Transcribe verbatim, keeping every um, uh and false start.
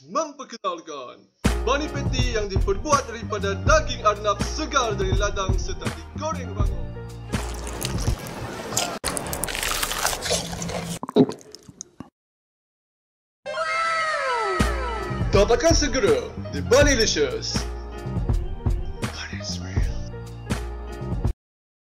memperkenalkan Bunny Patty yang diperbuat daripada daging arnab segar dari ladang serta digoreng rangup. Dapatkan segera di Bunnylicious.